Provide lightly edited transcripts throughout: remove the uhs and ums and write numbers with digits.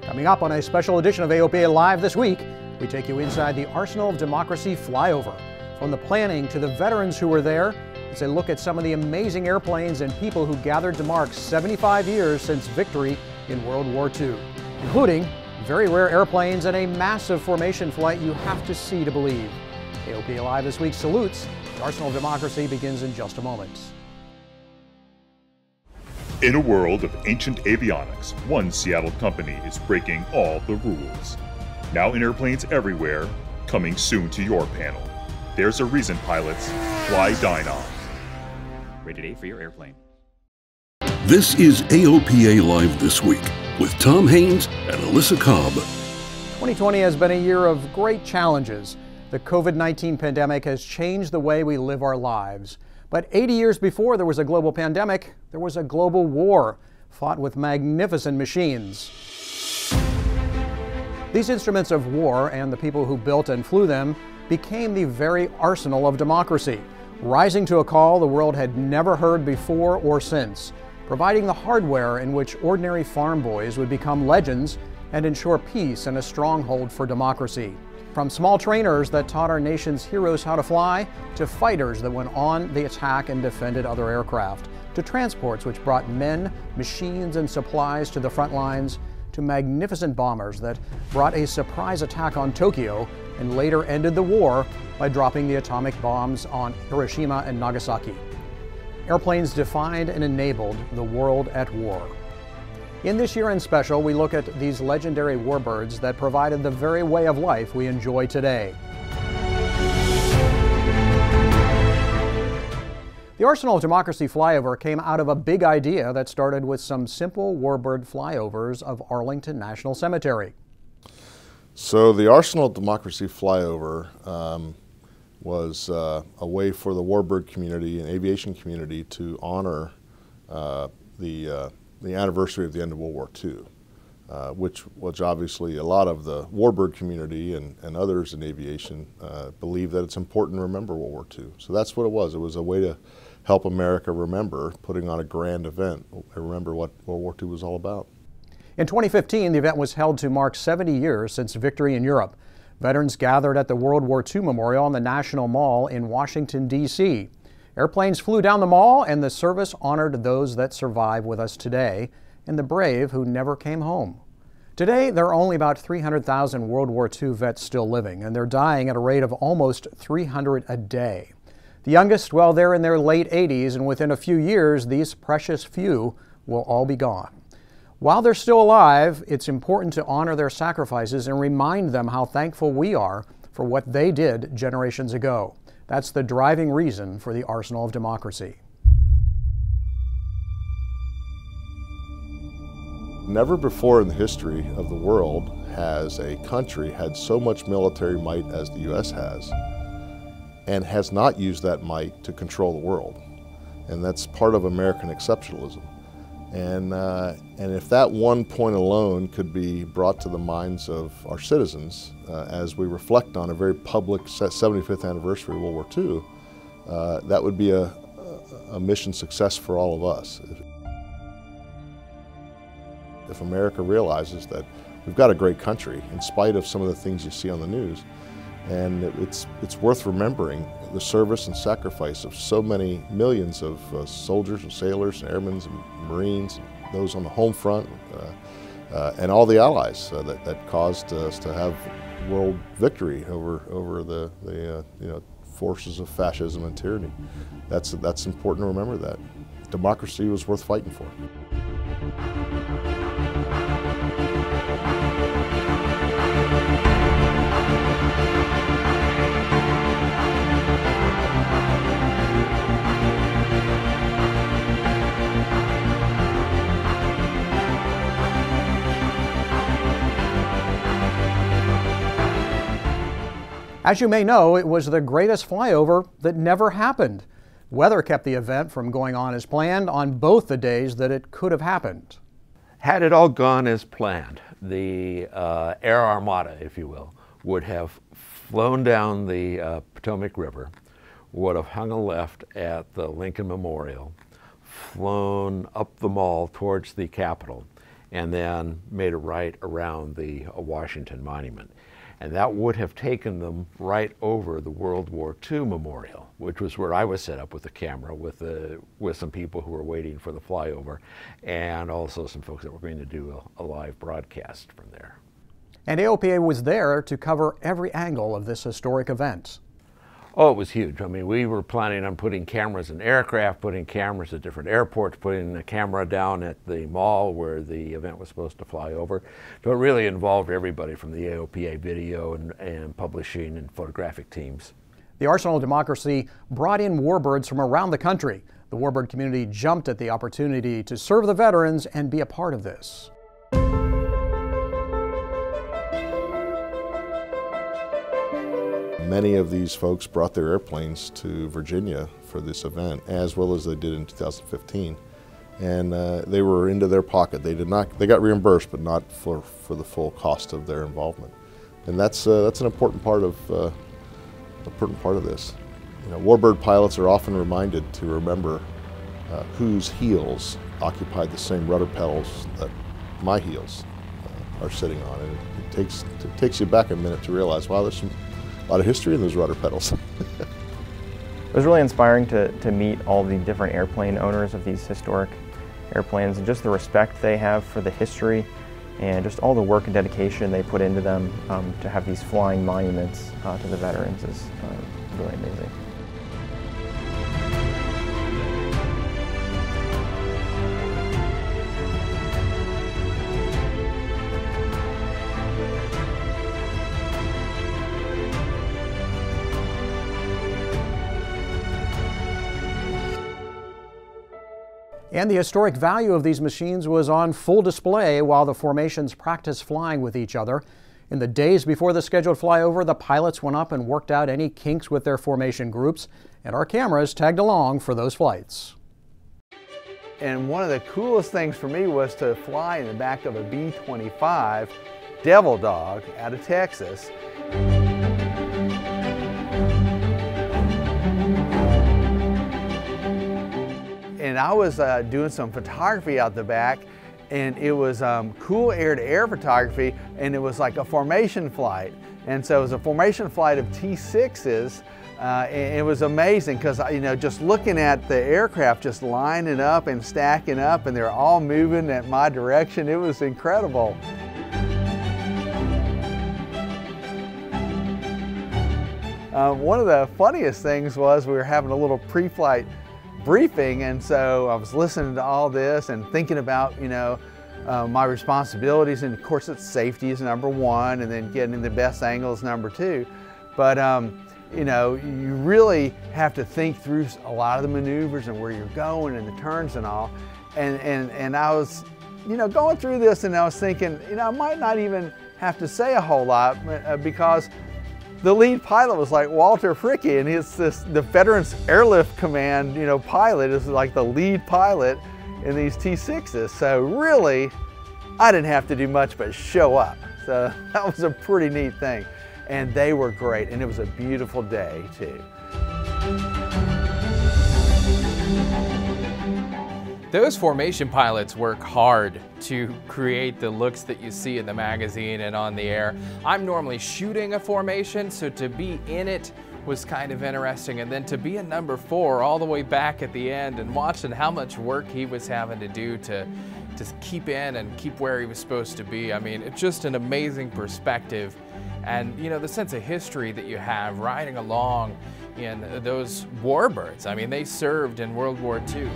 Coming up on a special edition of AOPA Live this week, we take you inside the Arsenal of Democracy Flyover. From the planning to the veterans who were there, it's a look at some of the amazing airplanes and people who gathered to mark 75 years since victory in World War II, including very rare airplanes and a massive formation flight you have to see to believe. AOPA Live this week salutes. The Arsenal of Democracy begins in just a moment. In a world of ancient avionics, one Seattle company is breaking all the rules. Now in airplanes everywhere, coming soon to your panel. There's a reason, pilots. Fly Dynon. Rated A for your airplane. This is AOPA Live This Week with Tom Haynes and Alyssa Cobb. 2020 has been a year of great challenges. The COVID-19 pandemic has changed the way we live our lives. But 80 years before there was a global pandemic, there was a global war fought with magnificent machines. These instruments of war and the people who built and flew them became the very arsenal of democracy, rising to a call the world had never heard before or since, providing the hardware in which ordinary farm boys would become legends and ensure peace and a stronghold for democracy. From small trainers that taught our nation's heroes how to fly, to fighters that went on the attack and defended other aircraft, to transports which brought men, machines, and supplies to the front lines, to magnificent bombers that brought a surprise attack on Tokyo and later ended the war by dropping the atomic bombs on Hiroshima and Nagasaki. Airplanes defined and enabled the world at war. In this year-end special, we look at these legendary warbirds that provided the very way of life we enjoy today. The Arsenal of Democracy Flyover came out of a big idea that started with some simple warbird flyovers of Arlington National Cemetery. So the Arsenal of Democracy Flyover was a way for the warbird community and aviation community to honor the anniversary of the end of World War II, which obviously a lot of the warbird community and others in aviation believe that it's important to remember World War II. So that's what it was. It was a way to help America remember, putting on a grand event, remember what World War II was all about. In 2015, the event was held to mark 70 years since victory in Europe. Veterans gathered at the World War II Memorial on the National Mall in Washington, D.C. Airplanes flew down the mall, and the service honored those that survive with us today and the brave who never came home. Today, there are only about 300,000 World War II vets still living, and they're dying at a rate of almost 300 a day. The youngest, well, they're in their late 80s, and within a few years, these precious few will all be gone. While they're still alive, it's important to honor their sacrifices and remind them how thankful we are for what they did generations ago. That's the driving reason for the Arsenal of Democracy. Never before in the history of the world has a country had so much military might as the U.S. has, and has not used that might to control the world. And that's part of American exceptionalism. And if that one point alone could be brought to the minds of our citizens as we reflect on a very public 75th anniversary of World War II, that would be a mission success for all of us. If America realizes that we've got a great country in spite of some of the things you see on the news, and it's worth remembering the service and sacrifice of so many millions of soldiers and sailors and airmen and Marines, and those on the home front, and all the allies that caused us to have world victory over the forces of fascism and tyranny. That's important to remember that. Democracy was worth fighting for. As you may know, it was the greatest flyover that never happened. Weather kept the event from going on as planned on both the days that it could have happened. Had it all gone as planned, the Air Armada, if you will, would have flown down the Potomac River, would have hung a left at the Lincoln Memorial, flown up the mall towards the Capitol, and then made a right around the Washington Monument. And that would have taken them right over the World War II Memorial, which was where I was set up with the camera with some people who were waiting for the flyover, and also some folks that were going to do a live broadcast from there. And AOPA was there to cover every angle of this historic event. Oh, it was huge. I mean, we were planning on putting cameras in aircraft, putting cameras at different airports, putting a camera down at the mall where the event was supposed to fly over. So it really involved everybody from the AOPA video and publishing and photographic teams. The Arsenal of Democracy brought in warbirds from around the country. The warbird community jumped at the opportunity to serve the veterans and be a part of this. Many of these folks brought their airplanes to Virginia for this event, as well as they did in 2015. And they were into their pocket. They got reimbursed, but not for the full cost of their involvement. And that's an important part of this. You know, warbird pilots are often reminded to remember whose heels occupied the same rudder pedals that my heels are sitting on. And it takes you back a minute to realize, wow, there's a lot of history in those rudder pedals. It was really inspiring to meet all the different airplane owners of these historic airplanes, and just the respect they have for the history and just all the work and dedication they put into them to have these flying monuments to the veterans is really amazing. And the historic value of these machines was on full display while the formations practiced flying with each other. In the days before the scheduled flyover, the pilots went up and worked out any kinks with their formation groups, and our cameras tagged along for those flights. And one of the coolest things for me was to fly in the back of a B-25 Devil Dog out of Texas. And I was doing some photography out the back, and it was cool air-to-air photography, and it was like a formation flight. And so it was a formation flight of T-6s, and it was amazing because, you know, just looking at the aircraft just lining up and stacking up, and they're all moving at my direction. It was incredible. One of the funniest things was we were having a little pre-flight briefing, and so I was listening to all this and thinking about, you know, my responsibilities, and of course it's safety is number one, and then getting the best angle is number two. But you know, you really have to think through a lot of the maneuvers and where you're going and the turns and all. And I was, you know, going through this, and I was thinking, you know, I might not even have to say a whole lot because the lead pilot was like Walter Fricke, and it's the Veterans Airlift Command, you know, pilot is like the lead pilot in these T-6s. So really, I didn't have to do much but show up. So that was a pretty neat thing. And they were great, and it was a beautiful day too. Those formation pilots work hard to create the looks that you see in the magazine and on the air. I'm normally shooting a formation, so to be in it was kind of interesting. And then to be a number 4 all the way back at the end and watching how much work he was having to do to keep in and keep where he was supposed to be. I mean, it's just an amazing perspective. And, you know, the sense of history that you have riding along in those warbirds. I mean, they served in World War II.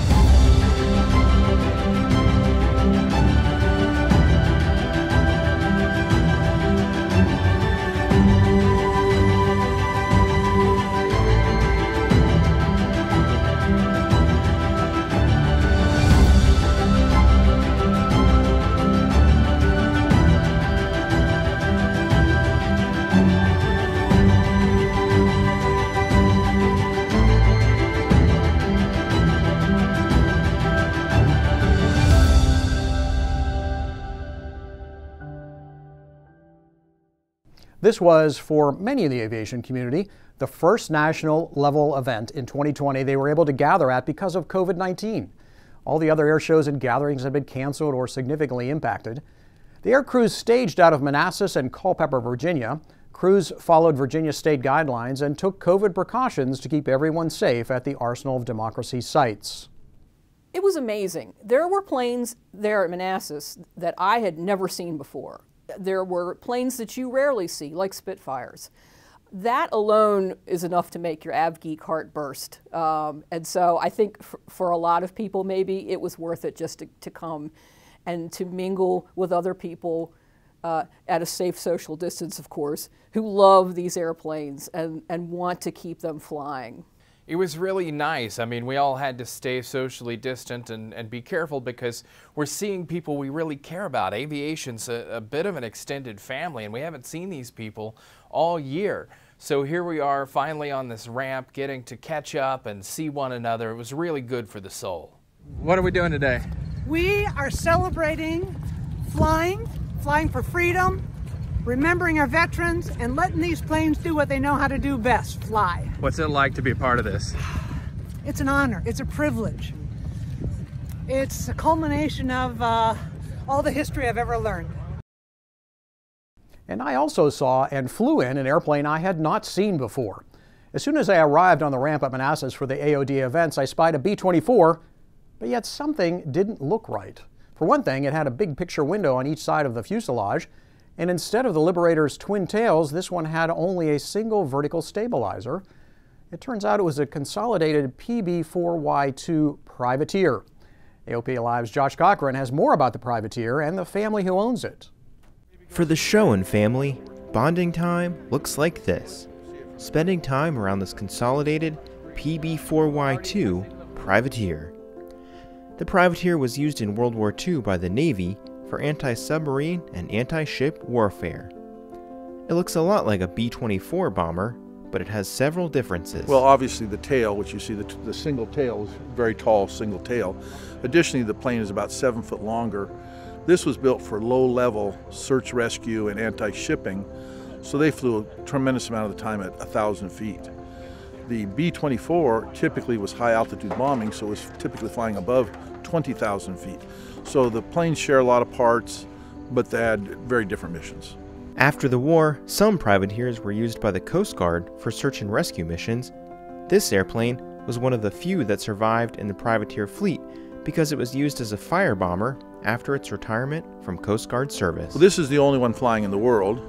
This was, for many in the aviation community, the first national level event in 2020 they were able to gather at because of COVID-19. All the other air shows and gatherings had been canceled or significantly impacted. The air crews staged out of Manassas and Culpeper, Virginia. Crews followed Virginia state guidelines and took COVID precautions to keep everyone safe at the Arsenal of Democracy sites. It was amazing. There were planes there at Manassas that I had never seen before. There were planes that you rarely see, like Spitfires. That alone is enough to make your AvGeek heart burst. And so I think for a lot of people, maybe it was worth it just to come and to mingle with other people at a safe social distance, of course, who love these airplanes and want to keep them flying. It was really nice. I mean, we all had to stay socially distant and be careful because we're seeing people we really care about. Aviation's a bit of an extended family, and we haven't seen these people all year. So here we are finally on this ramp, getting to catch up and see one another. It was really good for the soul. What are we doing today? We are celebrating flying for freedom, remembering our veterans, and letting these planes do what they know how to do best, fly. What's it like to be a part of this? It's an honor. It's a privilege. It's a culmination of all the history I've ever learned. And I also saw and flew in an airplane I had not seen before. As soon as I arrived on the ramp at Manassas for the AOD events, I spied a B-24, but yet something didn't look right. For one thing, it had a big picture window on each side of the fuselage, and instead of the Liberator's twin tails, this one had only a single vertical stabilizer. It turns out it was a consolidated PB-4Y2 Privateer. AOPA Live's Josh Cochran has more about the Privateer and the family who owns it. For the Schoen family, bonding time looks like this. Spending time around this consolidated PB-4Y2 Privateer. The Privateer was used in World War II by the Navy for anti-submarine and anti-ship warfare. It looks a lot like a B-24 bomber, but it has several differences. Well, obviously the tail, which you see, the single tail is very tall single tail. Additionally, the plane is about 7 foot longer. This was built for low-level search, rescue, and anti-shipping, so they flew a tremendous amount of the time at 1,000 feet. The B-24 typically was high-altitude bombing, so it was typically flying above 20,000 feet. So the planes share a lot of parts, but they had very different missions. After the war, some privateers were used by the Coast Guard for search and rescue missions. This airplane was one of the few that survived in the privateer fleet because it was used as a fire bomber after its retirement from Coast Guard service. Well, this is the only one flying in the world.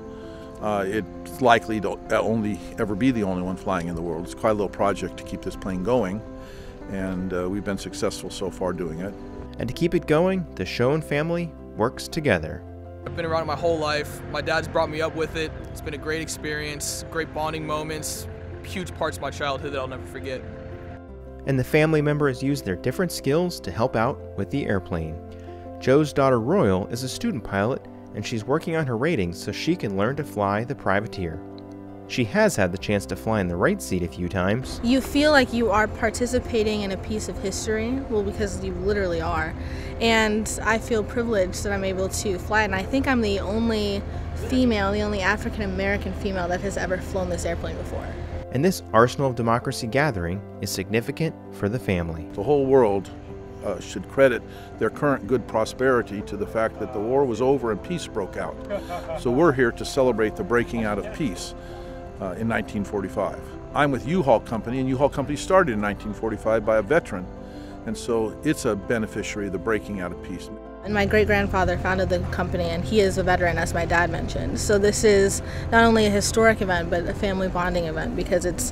It's likely to only ever be the only one flying in the world. It's quite a little project to keep this plane going, and we've been successful so far doing it. And to keep it going, the Schoen family works together. I've been around it my whole life. My dad's brought me up with it. It's been a great experience, great bonding moments, huge parts of my childhood that I'll never forget. And the family members use their different skills to help out with the airplane. Joe's daughter Royal is a student pilot, and she's working on her ratings so she can learn to fly the Privateer. She has had the chance to fly in the right seat a few times. You feel like you are participating in a piece of history, well, because you literally are. And I feel privileged that I'm able to fly, and I think I'm the only female, the only African-American female that has ever flown this airplane before. And this Arsenal of Democracy gathering is significant for the family. The whole world should credit their current good prosperity to the fact that the war was over and peace broke out. So we're here to celebrate the breaking out of peace in 1945. I'm with U-Haul Company, and U-Haul Company started in 1945 by a veteran, and so it's a beneficiary of the breaking out of peace. And my great-grandfather founded the company, and he is a veteran, as my dad mentioned. So this is not only a historic event, but a family bonding event, because it's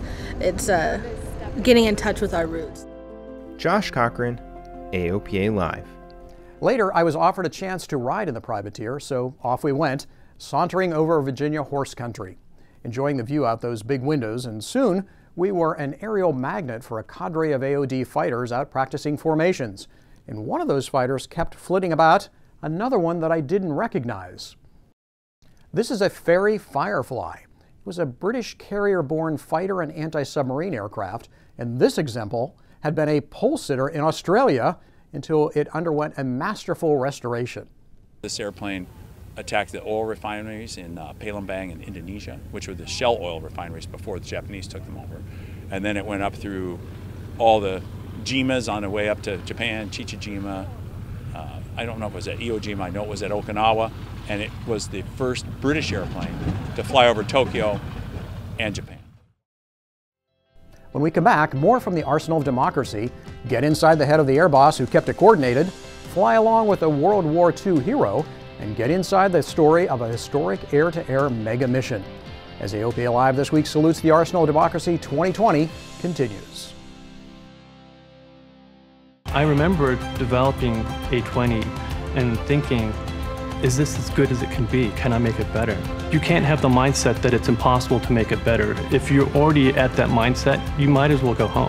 getting in touch with our roots. Josh Cochran, AOPA Live. Later, I was offered a chance to ride in the Privateer, so off we went, sauntering over Virginia horse country, enjoying the view out those big windows, and soon we were an aerial magnet for a cadre of AOD fighters out practicing formations. And one of those fighters kept flitting about another one that I didn't recognize. This is a Fairey Firefly. It was a British carrier-borne fighter and anti-submarine aircraft, and this example had been a pole sitter in Australia until it underwent a masterful restoration. This airplane attacked the oil refineries in Palembang in Indonesia, which were the Shell oil refineries before the Japanese took them over. And then it went up through all the Jimas on the way up to Japan, Chichijima. I don't know if it was at Iwo Jima, I know it was at Okinawa, and it was the first British airplane to fly over Tokyo and Japan. When we come back, more from the Arsenal of Democracy, get inside the head of the air boss who kept it coordinated, fly along with a World War II hero, and get inside the story of a historic air-to-air mega mission. As AOPA Live This Week salutes the Arsenal of Democracy 2020 continues. I remember developing A20 and thinking, is this as good as it can be? Can I make it better? You can't have the mindset that it's impossible to make it better. If you're already at that mindset, you might as well go home.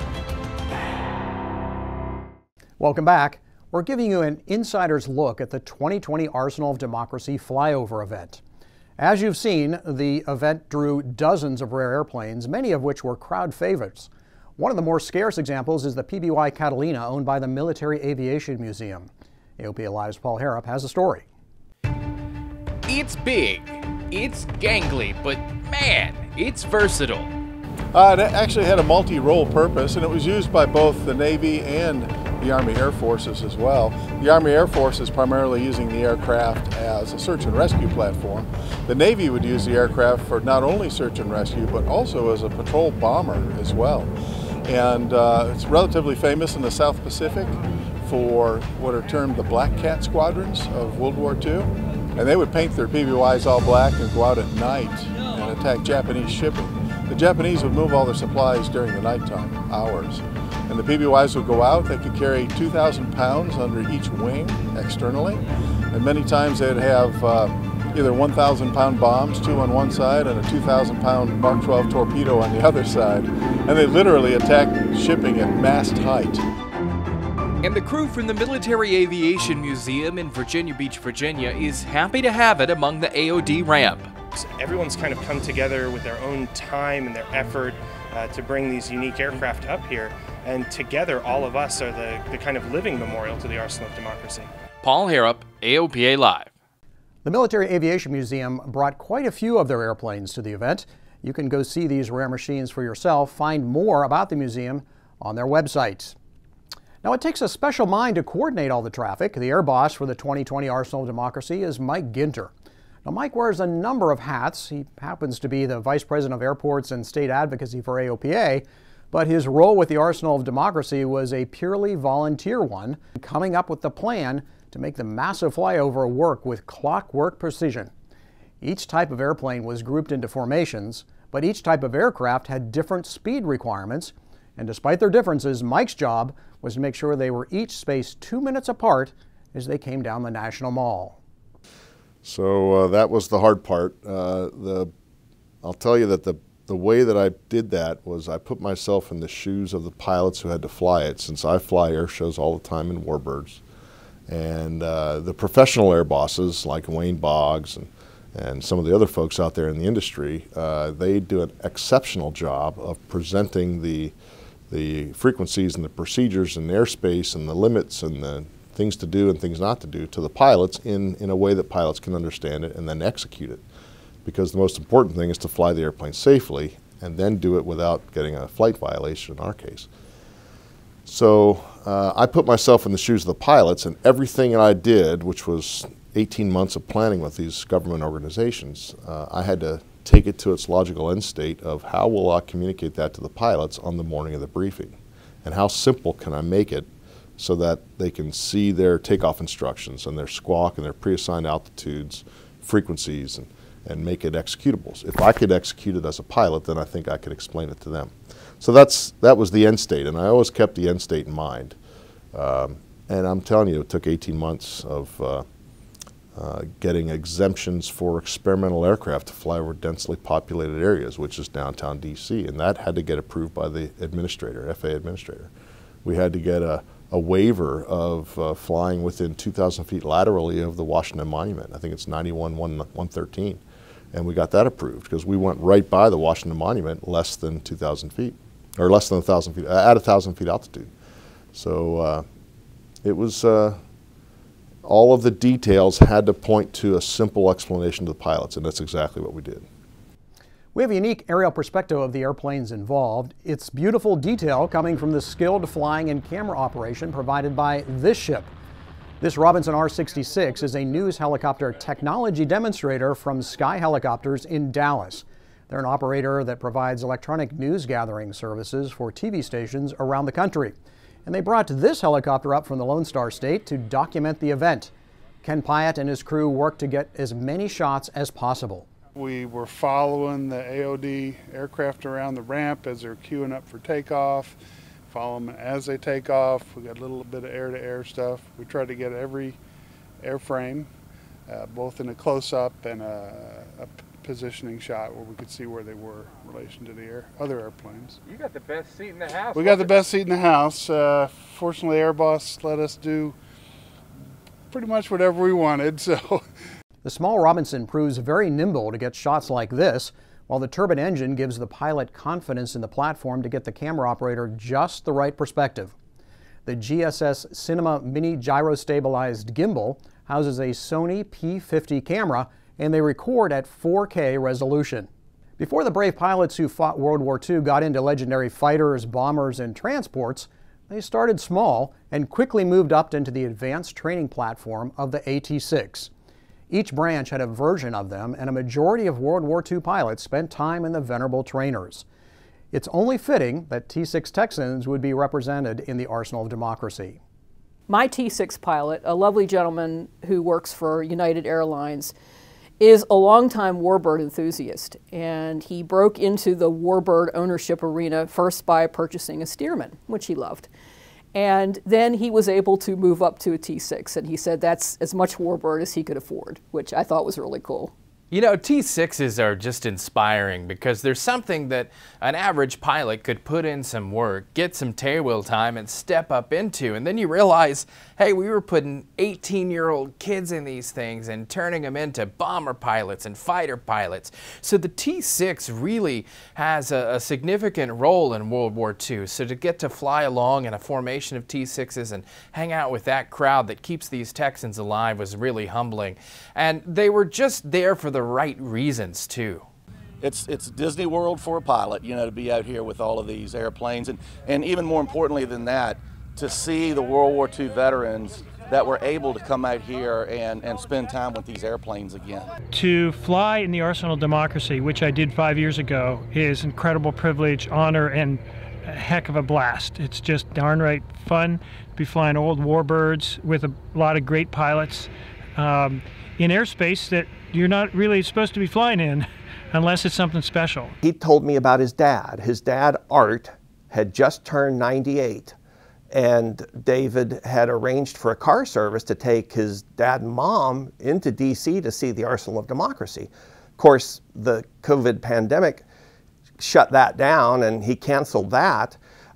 Welcome back. We're giving you an insider's look at the 2020 Arsenal of Democracy Flyover event. As you've seen, the event drew dozens of rare airplanes, many of which were crowd favorites. One of the more scarce examples is the PBY Catalina, owned by the Military Aviation Museum. AOPA Live's Paul Harrop has a story. It's big, it's gangly, but man, it's versatile. It actually had a multi-role purpose, and it was used by both the Navy and the Army Air Forces as well. The Army Air Force is primarily using the aircraft as a search and rescue platform. The Navy would use the aircraft for not only search and rescue, but also as a patrol bomber as well. And it's relatively famous in the South Pacific for what are termed the Black Cat squadrons of World War II. And they would paint their PBYs all black and go out at night and attack Japanese shipping. The Japanese would move all their supplies during the nighttime hours. And the PBYs would go out. They could carry 2,000 pounds under each wing externally. And many times they'd have either 1,000-pound bombs, 2 on one side, and a 2,000-pound Mark 12 torpedo on the other side. And they literally attacked shipping at mast height. And the crew from the Military Aviation Museum in Virginia Beach, Virginia is happy to have it among the AOD ramp. Everyone's kind of come together with their own time and their effort to bring these unique aircraft up here. And together, all of us are the kind of living memorial to the Arsenal of Democracy. Paul Harrop, AOPA Live. The Military Aviation Museum brought quite a few of their airplanes to the event. You can go see these rare machines for yourself. Find more about the museum on their website. Now, it takes a special mind to coordinate all the traffic. The air boss for the 2020 Arsenal of Democracy is Mike Ginter. Now, Mike wears a number of hats. He happens to be the Vice President of Airports and State Advocacy for AOPA, but his role with the Arsenal of Democracy was a purely volunteer one, coming up with the plan to make the massive flyover work with clockwork precision. Each type of airplane was grouped into formations, but each type of aircraft had different speed requirements, and despite their differences, Mike's job was to make sure they were each spaced 2 minutes apart as they came down the National Mall. So that was the hard part. I'll tell you that the way that I did that was I put myself in the shoes of the pilots who had to fly it, since I fly air shows all the time in Warbirds. And the professional air bosses like Wayne Boggs and some of the other folks out there in the industry, they do an exceptional job of presenting the frequencies and the procedures and airspace and the limits and the things to do and things not to do to the pilots in a way that pilots can understand it and then execute it. Because the most important thing is to fly the airplane safely and then do it without getting a flight violation in our case. So I put myself in the shoes of the pilots, and everything I did, which was 18 months of planning with these government organizations, I had to take it to its logical end state of how will I communicate that to the pilots on the morning of the briefing, and how simple can I make it so that they can see their takeoff instructions and their squawk and their pre-assigned altitudes, frequencies, and make it executable. If I could execute it as a pilot, then I think I could explain it to them. So that was the end state, and I always kept the end state in mind. And I'm telling you, it took 18 months of getting exemptions for experimental aircraft to fly over densely populated areas, which is downtown DC, and that had to get approved by the administrator, FAA administrator. We had to get a waiver of flying within 2,000 feet laterally of the Washington Monument. I think it's 91-113, and we got that approved because we went right by the Washington Monument less than 2,000 feet, or less than 1,000 feet, at 1,000 feet altitude. So it was all of the details had to point to a simple explanation to the pilots, and that's exactly what we did. We have a unique aerial perspective of the airplanes involved. It's beautiful detail coming from the skilled flying and camera operation provided by this ship. This Robinson R-66 is a news helicopter technology demonstrator from Sky Helicopters in Dallas. They're an operator that provides electronic news gathering services for TV stations around the country. And they brought this helicopter up from the Lone Star State to document the event. Ken Pyatt and his crew worked to get as many shots as possible. We were following the AOD aircraft around the ramp as they're queuing up for takeoff, follow them as they take off. We got a little bit of air-to-air stuff. We tried to get every airframe, both in a close-up and a positioning shot where we could see where they were in relation to the other airplanes. You got the best seat in the house. We got the best seat in the house. Fortunately, Airbus let us do pretty much whatever we wanted, so. The small Robinson proves very nimble to get shots like this, while the turbine engine gives the pilot confidence in the platform to get the camera operator just the right perspective. The GSS Cinema Mini Gyro-Stabilized Gimbal houses a Sony P50 camera, and they record at 4K resolution. Before the brave pilots who fought World War II got into legendary fighters, bombers, and transports, they started small and quickly moved up into the advanced training platform of the AT-6. Each branch had a version of them, and a majority of World War II pilots spent time in the venerable trainers. It's only fitting that T-6 Texans would be represented in the Arsenal of Democracy. My T-6 pilot, a lovely gentleman who works for United Airlines, is a longtime warbird enthusiast, and he broke into the warbird ownership arena first by purchasing a Stearman, which he loved. And then he was able to move up to a T-6, and he said that's as much warbird as he could afford, which I thought was really cool. You know, T-6s are just inspiring because there's something that an average pilot could put in some work, get some tailwheel time, and step up into. And then you realize, hey, we were putting 18-year-old kids in these things and turning them into bomber pilots and fighter pilots. So the T-6 really has a significant role in World War II. So to get to fly along in a formation of T-6s and hang out with that crowd that keeps these Texans alive was really humbling. And they were just there for the right reasons too. It's Disney World for a pilot, you know, to be out here with all of these airplanes, and even more importantly than that, to see the World War II veterans that were able to come out here and spend time with these airplanes again. To fly in the Arsenal of Democracy, which I did 5 years ago, is incredible privilege, honor, and a heck of a blast. It's just darn right fun to be flying old warbirds with a lot of great pilots in airspace that you're not really supposed to be flying in unless it's something special. He told me about his dad. His dad, Art, had just turned 98, and David had arranged for a car service to take his dad and mom into DC to see the Arsenal of Democracy. Of course, the COVID pandemic shut that down and he canceled that.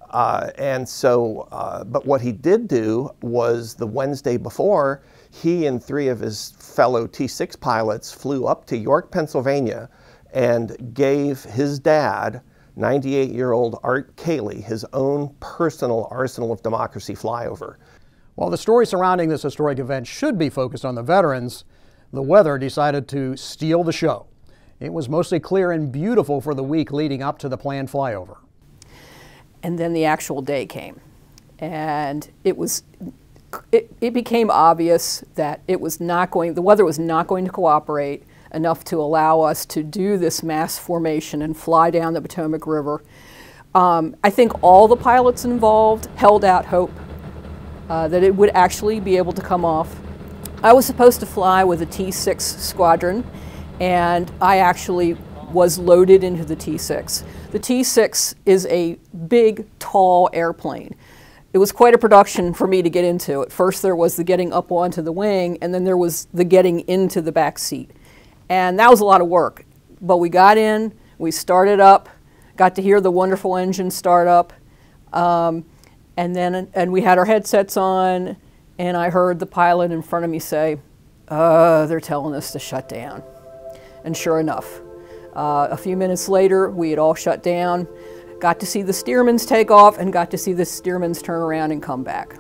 But what he did do was the Wednesday before, he and 3 of his fellow T-6 pilots flew up to York, Pennsylvania, and gave his dad, 98-year-old Art Cayley, his own personal Arsenal of Democracy flyover. While the story surrounding this historic event should be focused on the veterans, the weather decided to steal the show. It was mostly clear and beautiful for the week leading up to the planned flyover. And then the actual day came, and it became obvious that the weather was not going to cooperate enough to allow us to do this mass formation and fly down the Potomac River. I think all the pilots involved held out hope that it would actually be able to come off. I was supposed to fly with a T-6 squadron, and I actually was loaded into the T-6. The T-6 is a big, tall airplane. It was quite a production for me to get into. At first there was the getting up onto the wing, and then there was the getting into the back seat. And that was a lot of work. But we got in, we started up, got to hear the wonderful engine start up, and we had our headsets on, and I heard the pilot in front of me say, they're telling us to shut down. And sure enough, a few minutes later, we had all shut down, got to see the Stearmans take off, and got to see the Stearmans turn around and come back.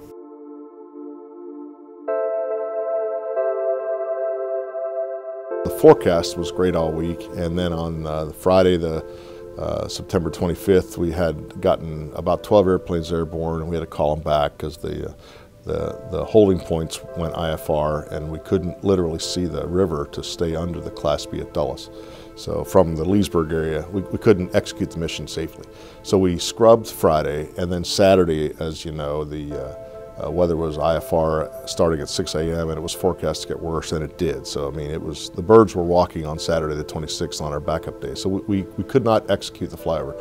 The forecast was great all week, and then on Friday, September 25th, we had gotten about 12 airplanes airborne, and we had to call them back because the holding points went IFR, and we couldn't literally see the river to stay under the Class B at Dulles. So from the Leesburg area, we couldn't execute the mission safely. So we scrubbed Friday, and then Saturday, as you know, the weather was IFR starting at 6 a.m. and it was forecast to get worse, and it did. So I mean, the birds were walking on Saturday the 26th on our backup day. So we could not execute the flyover.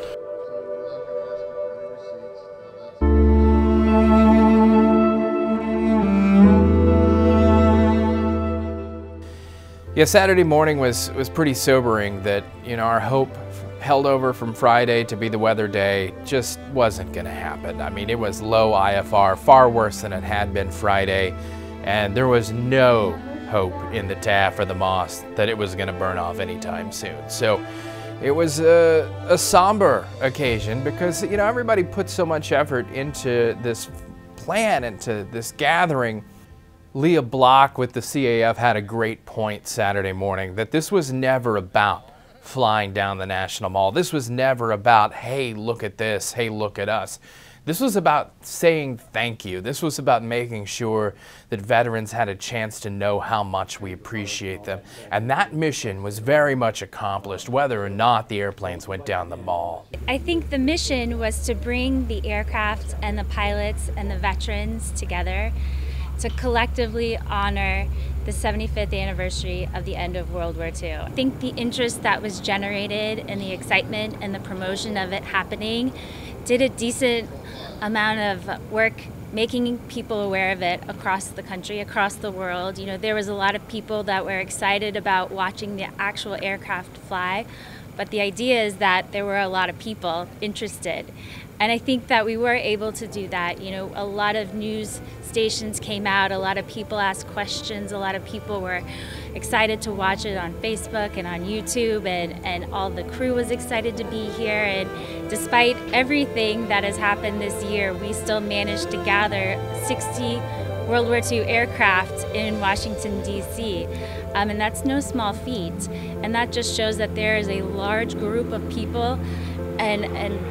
Yeah, Saturday morning was pretty sobering that, you know, our hope held over from Friday to be the weather day just wasn't going to happen. I mean, it was low IFR, far worse than it had been Friday, and there was no hope in the TAF or the Moss that it was going to burn off anytime soon. So it was a somber occasion because, you know, everybody put so much effort into this plan, into this gathering. Leah Block with the CAF had a great point Saturday morning that this was never about flying down the National Mall. This was never about, hey, look at this, hey, look at us. This was about saying thank you. This was about making sure that veterans had a chance to know how much we appreciate them. And that mission was very much accomplished, whether or not the airplanes went down the mall. I think the mission was to bring the aircraft and the pilots and the veterans together to collectively honor the 75th anniversary of the end of World War II. I think the interest that was generated and the excitement and the promotion of it happening did a decent amount of work making people aware of it across the country, across the world. You know, there was a lot of people that were excited about watching the actual aircraft fly, but the idea is that there were a lot of people interested. And I think that we were able to do that. You know, a lot of news stations came out, a lot of people asked questions, a lot of people were excited to watch it on Facebook and on YouTube, and all the crew was excited to be here. And despite everything that has happened this year, we still managed to gather 60 World War II aircraft in Washington, D.C. And that's no small feat. And that just shows that there is a large group of people and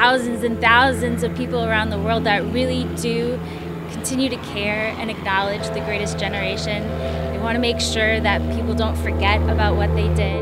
thousands of people around the world that really do continue to care and acknowledge the greatest generation. They want to make sure that people don't forget about what they did.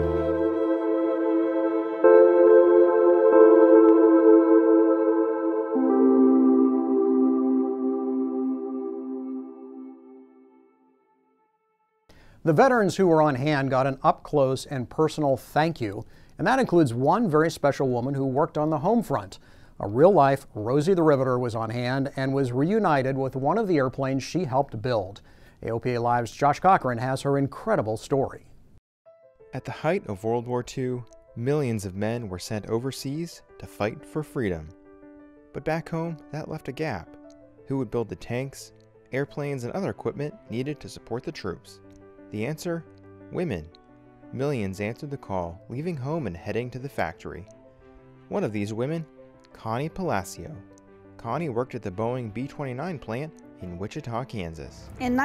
The veterans who were on hand got an up-close and personal thank you, and that includes one very special woman who worked on the home front. A real-life Rosie the Riveter was on hand and was reunited with one of the airplanes she helped build. AOPA Live's Josh Cochran has her incredible story. At the height of World War II, millions of men were sent overseas to fight for freedom. But back home, that left a gap. Who would build the tanks, airplanes, and other equipment needed to support the troops? The answer? Women. Millions answered the call, leaving home and heading to the factory. One of these women, Connie Palacio. Connie worked at the Boeing B-29 plant in Wichita, Kansas. In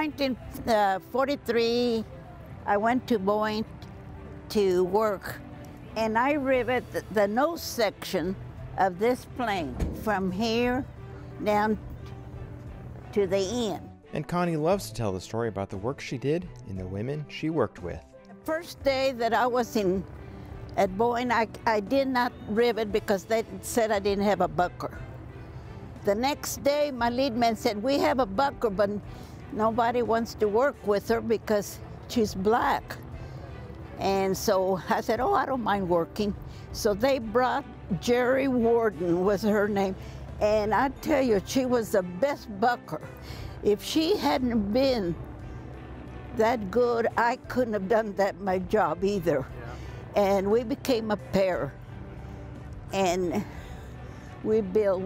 1943, I went to Boeing to work, and I rivet the nose section of this plane from here down to the end. And Connie loves to tell the story about the work she did and the women she worked with. The first day that I was at Boeing, I did not rivet because they said I didn't have a bucker. The next day, my lead man said, we have a bucker, but nobody wants to work with her because she's black. And so I said, oh, I don't mind working. So they brought Jerry Warden, was her name. And I tell you, she was the best bucker. If she hadn't been that good, I couldn't have done my job either. Yeah. And we became a pair. And we built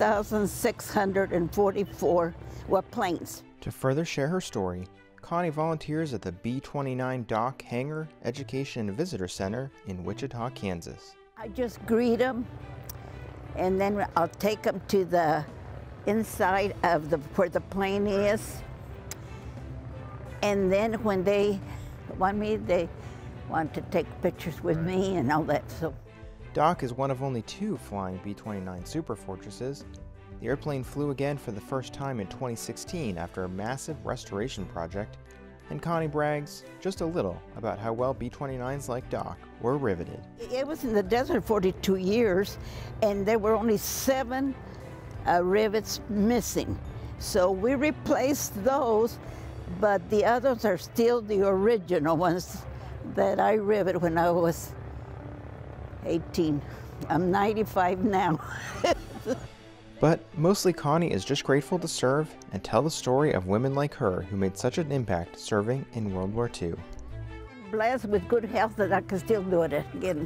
1,644 planes. To further share her story, Connie volunteers at the B-29 Dock Hangar Education and Visitor Center in Wichita, Kansas. I just greet them, and then I'll take them to the inside of where the plane is. And then when they want me, wanted to take pictures with me and all that. So Doc is one of only 2 flying B-29 Super Fortresses. The airplane flew again for the first time in 2016 after a massive restoration project, and Connie brags just a little about how well B-29s like Doc were riveted. it was in the desert 42 years, and there were only 7 rivets missing. So we replaced those, but the others are still the original ones that I riveted when I was 18. I'm 95 now. But mostly Connie is just grateful to serve and tell the story of women like her who made such an impact serving in World War II. Blessed with good health that I can still do it again.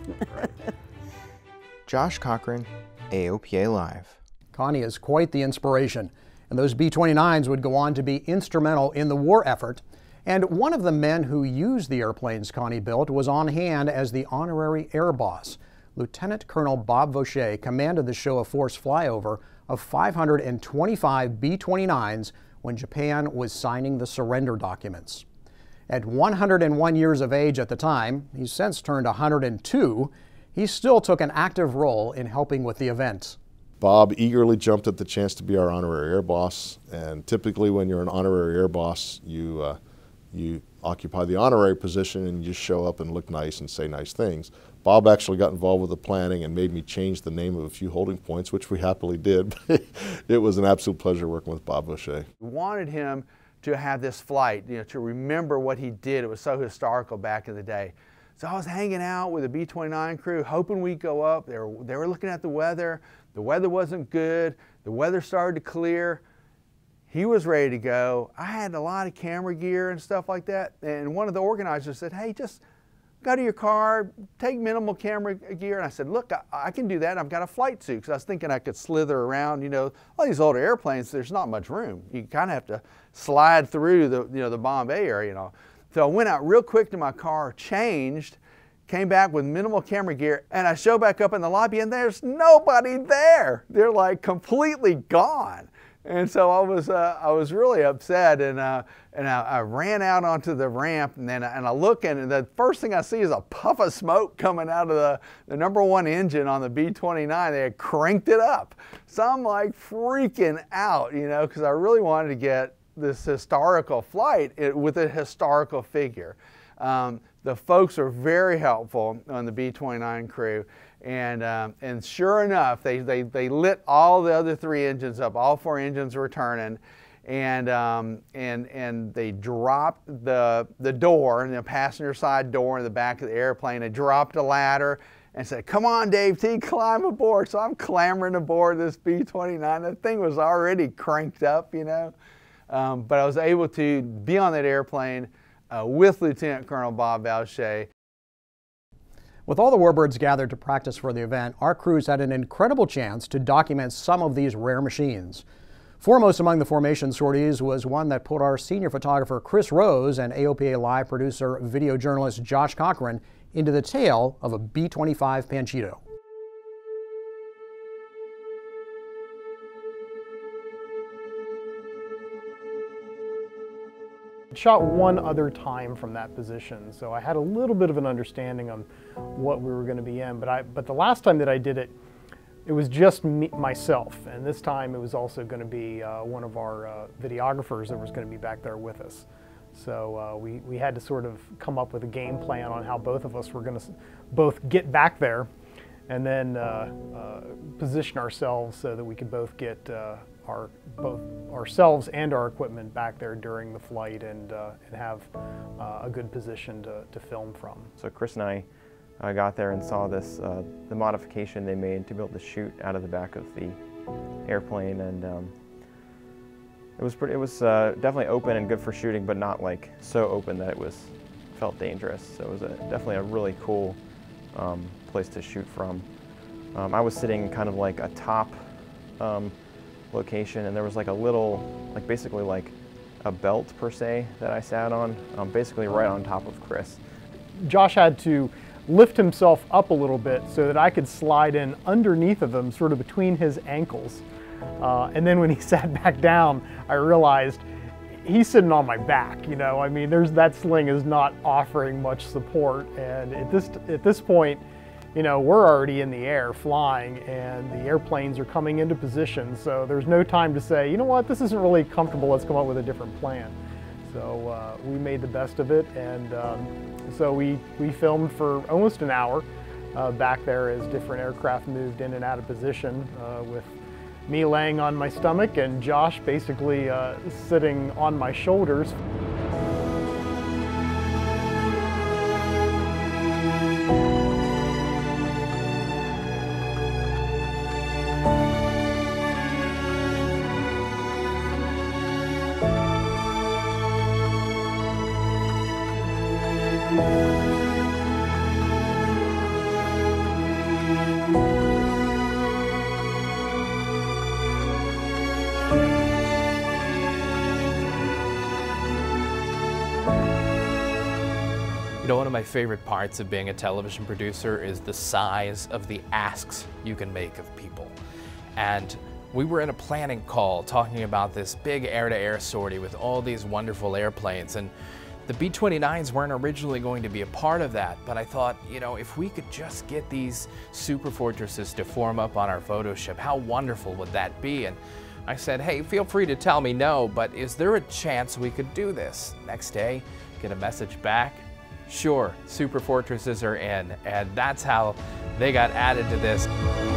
Josh Cochran, AOPA Live. Connie is quite the inspiration, and those B-29s would go on to be instrumental in the war effort. And one of the men who used the airplanes Connie built was on hand as the honorary air boss. Lieutenant Colonel Bob Vaucher commanded the show of force flyover of 525 B-29s when Japan was signing the surrender documents. At 101 years of age at the time, he's since turned 102, he still took an active role in helping with the event. Bob eagerly jumped at the chance to be our honorary air boss, and typically when you're an honorary air boss, you occupy the honorary position and you just show up and look nice and say nice things. Bob actually got involved with the planning and made me change the name of a few holding points, which we happily did. It was an absolute pleasure working with Bob Vaucher. We wanted him to have this flight, to remember what he did. It was so historical back in the day. So I was hanging out with the B-29 crew, hoping we'd go up. They were looking at the weather. The weather wasn't good. The weather started to clear. He was ready to go. I had a lot of camera gear and stuff like that. And one of the organizers said, hey, just go to your car, take minimal camera gear. And I said, look, I can do that. I've got a flight suit. Because I was thinking I could slither around. All these older airplanes, there's not much room. You kind of have to slide through the bomb bay area, So I went out real quick to my car, changed, came back with minimal camera gear, and I show back up in the lobby, and there's nobody there. They're like completely gone. And so I was really upset, and I ran out onto the ramp, and I look, and the first thing I see is a puff of smoke coming out of the #1 engine on the B-29. They had cranked it up. So I'm like freaking out, because I really wanted to get this historical flight with a historical figure. The folks are very helpful on the B-29 crew, and sure enough, they lit all the other 3 engines up. All 4 engines were turning, and they dropped the door, the passenger side door in the back of the airplane. They dropped a ladder and said, "Come on, Dave T, climb aboard." So I'm clambering aboard this B-29. The thing was already cranked up, but I was able to be on that airplane with Lieutenant Colonel Bob Vaucher. With all the warbirds gathered to practice for the event, our crews had an incredible chance to document some of these rare machines. Foremost among the formation sorties was one that put our senior photographer Chris Rose and AOPA Live producer, video journalist Josh Cochran into the tail of a B-25 Panchito. Shot one other time from that position, so I had a little bit of an understanding on what we were going to be in. But the last time that I did it, it was just myself, and this time it was also going to be one of our videographers that was going to be back there with us. So we had to sort of come up with a game plan on how both of us were going to both get back there, and then position ourselves so that we could both get both ourselves and our equipment back there during the flight and have a good position to film from. So Chris and I got there and saw this, the modification they made to be able to shoot out of the back of the airplane, and it was definitely open and good for shooting, but not like so open that it felt dangerous. So it was definitely a really cool place to shoot from. I was sitting kind of like a top location, and there was like a little, basically like a belt per se that I sat on, basically right on top of Chris. Josh had to lift himself up a little bit so that I could slide in underneath of him, sort of between his ankles. And then when he sat back down, I realized he's sitting on my back, you know. I mean, that sling is not offering much support, and at this point, you know, we're already in the air flying, and the airplanes are coming into position, so there's no time to say, you know what, this isn't really comfortable, let's come up with a different plan. So we made the best of it, and so we filmed for almost an hour back there as different aircraft moved in and out of position, with me laying on my stomach and Josh basically sitting on my shoulders. You know, one of my favorite parts of being a television producer is the size of the asks you can make of people. And we were in a planning call talking about this big air-to-air sortie with all these wonderful airplanes, and the B-29s weren't originally going to be a part of that, but I thought, you know, if we could just get these super fortresses to form up on our photo ship, how wonderful would that be? And I said, hey, feel free to tell me no, but is there a chance we could do this? Next day, get a message back. Sure, super fortresses are in, and that's how they got added to this.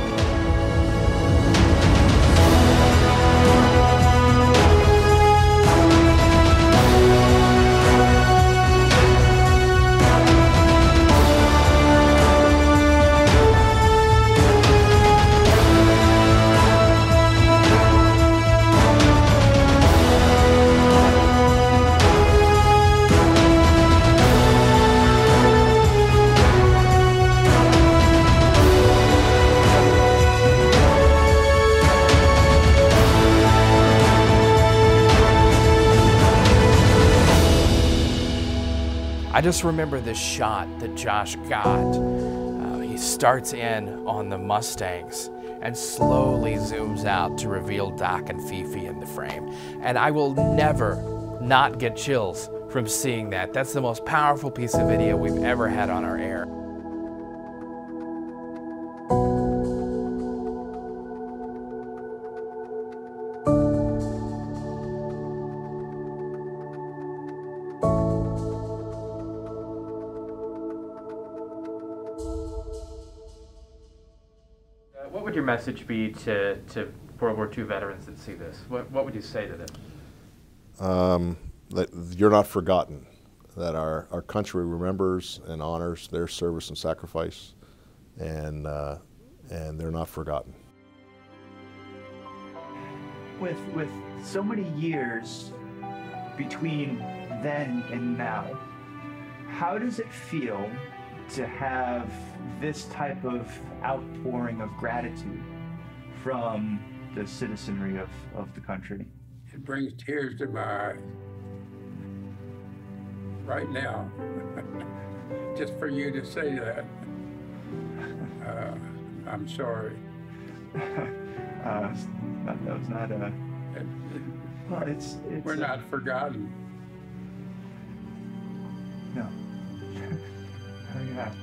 I just remember this shot that Josh got. He starts in on the Mustangs and slowly zooms out to reveal Doc and Fifi in the frame. And I will never not get chills from seeing that. That's the most powerful piece of video we've ever had on our air. What would your message be to World War II veterans that see this? What would you say to them? That you're not forgotten, that our country remembers and honors their service and sacrifice, and they're not forgotten. With so many years between then and now, how does it feel to have this type of outpouring of gratitude from the citizenry of the country? It brings tears to my eyes right now. Just for you to say that, I'm sorry. That was not a... Well, it's we're not forgotten. No. Yeah.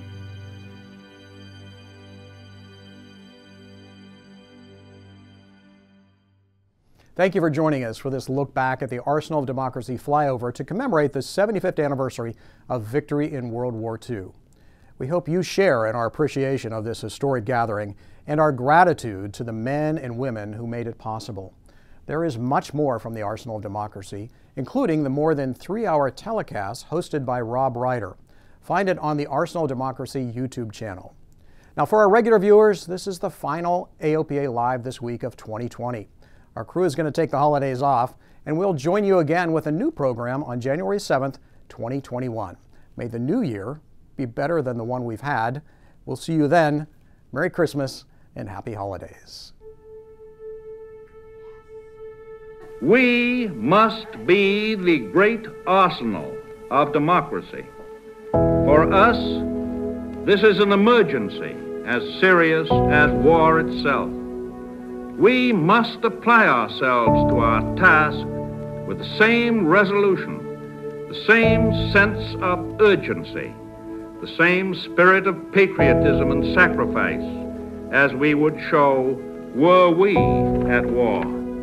Thank you for joining us for this look back at the Arsenal of Democracy Flyover to commemorate the 75th anniversary of victory in World War II. We hope you share in our appreciation of this historic gathering and our gratitude to the men and women who made it possible. There is much more from the Arsenal of Democracy, including the more than 3-hour telecast hosted by Rob Ryder. Find it on the Arsenal of Democracy YouTube channel. Now, for our regular viewers, this is the final AOPA Live This week of 2020. Our crew is going to take the holidays off, and we'll join you again with a new program on January 7th, 2021. May the new year be better than the one we've had. We'll see you then. Merry Christmas and Happy Holidays. We must be the great arsenal of democracy. For us, this is an emergency as serious as war itself. We must apply ourselves to our task with the same resolution, the same sense of urgency, the same spirit of patriotism and sacrifice as we would show were we at war.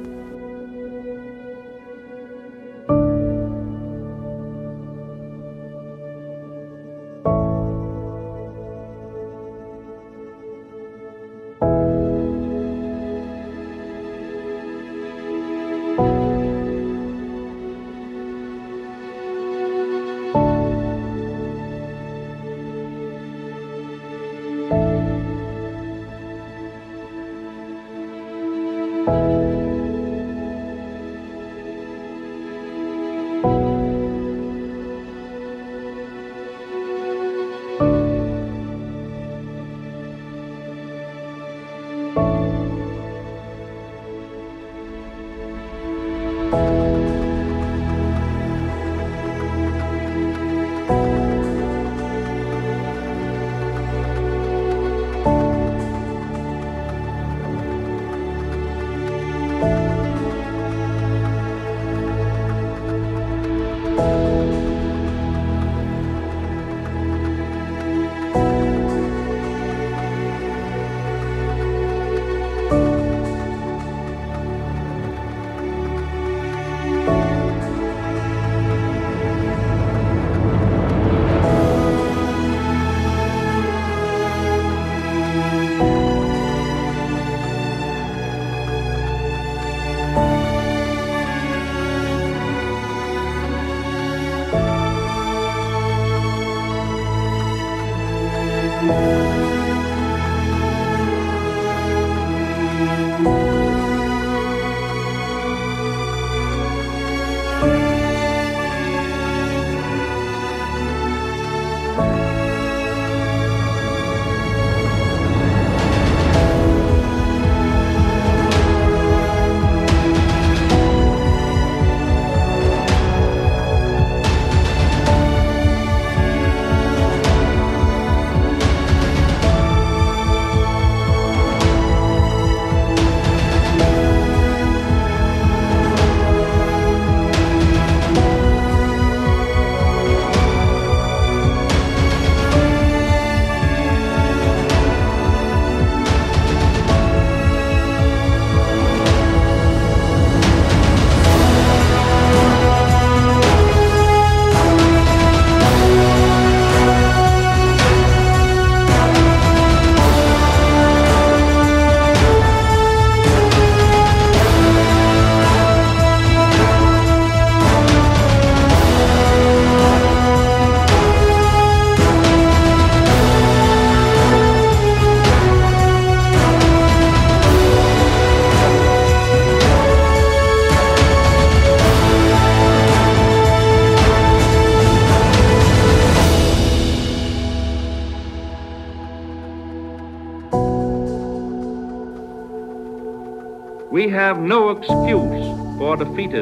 We have no excuse for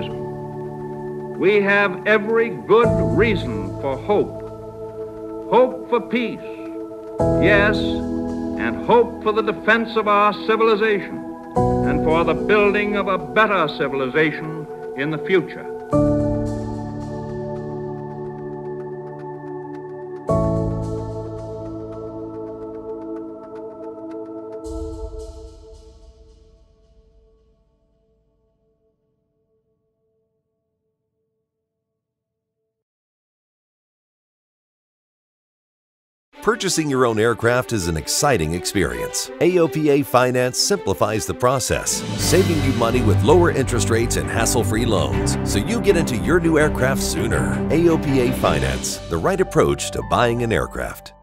defeatism. We have every good reason for hope. Hope for peace, yes, and hope for the defense of our civilization and for the building of a better civilization in the future. Purchasing your own aircraft is an exciting experience. AOPA Finance simplifies the process, saving you money with lower interest rates and hassle-free loans, so you get into your new aircraft sooner. AOPA Finance, the right approach to buying an aircraft.